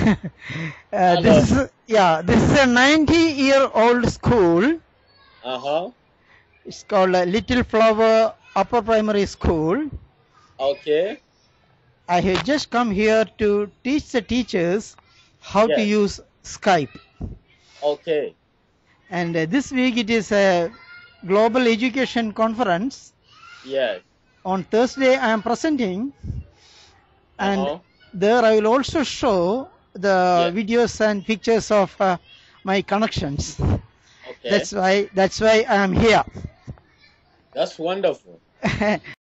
Hello. This is a 90-year-old school. It's called Little Flower Upper Primary School. Okay. I have just come here to teach the teachers how to Yes. use Skype. Okay. And this week it is a global education conference. Yes. On Thursday I am presenting, and there I will also show the Yes. videos and pictures of my connections. Okay. That's why I am here. That's wonderful.